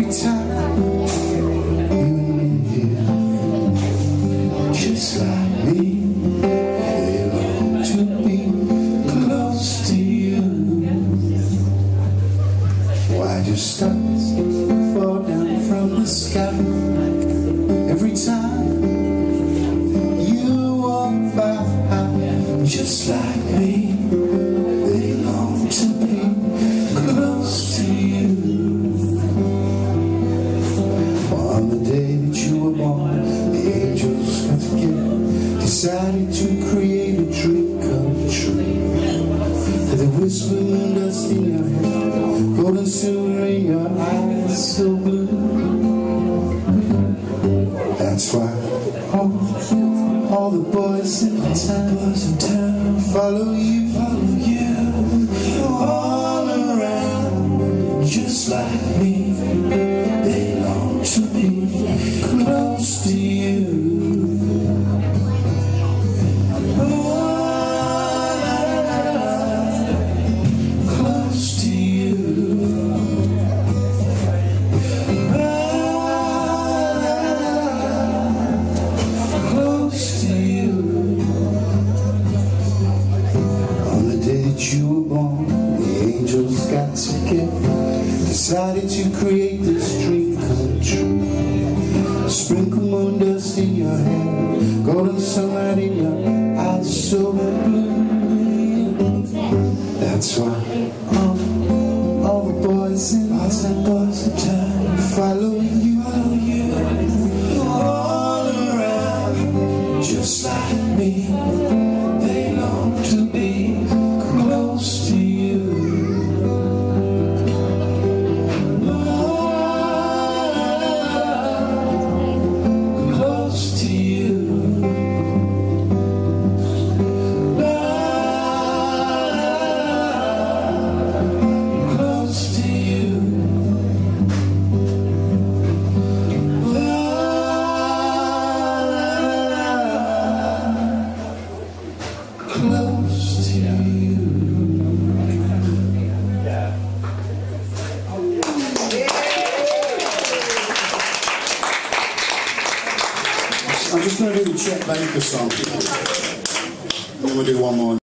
Every time you're here, just like me, they long to be close to you. Why do stars fall down from the sky every time you walk by? Just like me, they long to be close to you. On the day that you were born, the angels got together, decided to create a dream come true. They whispered and dust in your hair, golden silver in your eyes so blue. That's why all the boys in town follow you, all around, just like me. They long to be close to you. Close to you. Close to you. On the day that you were born, the angels got together, decided to create this dream come true. Sprinkle moon dust in your hair, golden sunlight in your eyes so blue. That's why all the boys in town follow you, all around, just like me. They long to be close to you. Close to you. Close to you. Close to you. I'm just going to do the Chet Baker song. And then we'll do one more.